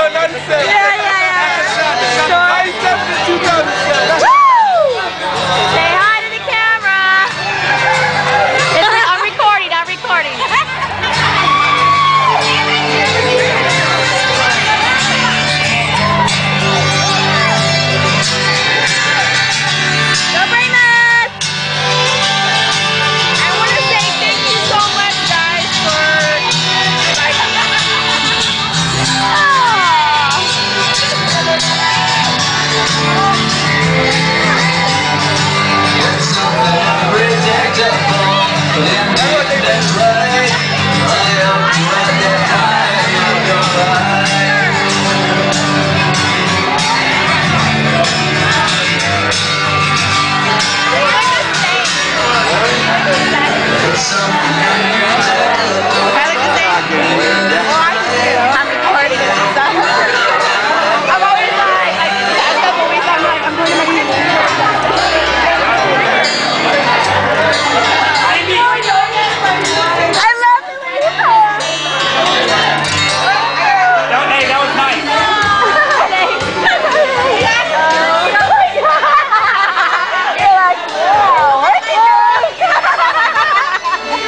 2007. Yeah. Sure. 97 to 2007. Woo! Say hi to the camera. I'm recording. Go Braymas! I want to say thank you so much, guys, for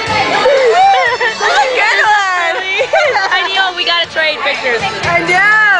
trade pictures. I know.